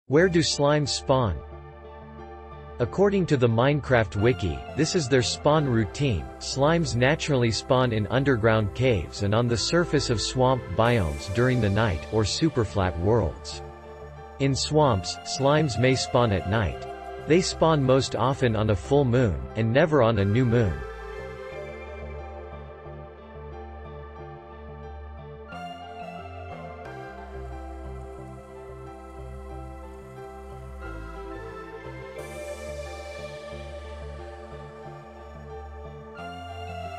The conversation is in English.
Where do slimes spawn? According to the Minecraft wiki, this is their spawn routine. Slimes naturally spawn in underground caves and on the surface of swamp biomes during the night, or superflat worlds. In swamps, slimes may spawn at night. They spawn most often on a full moon, and never on a new moon.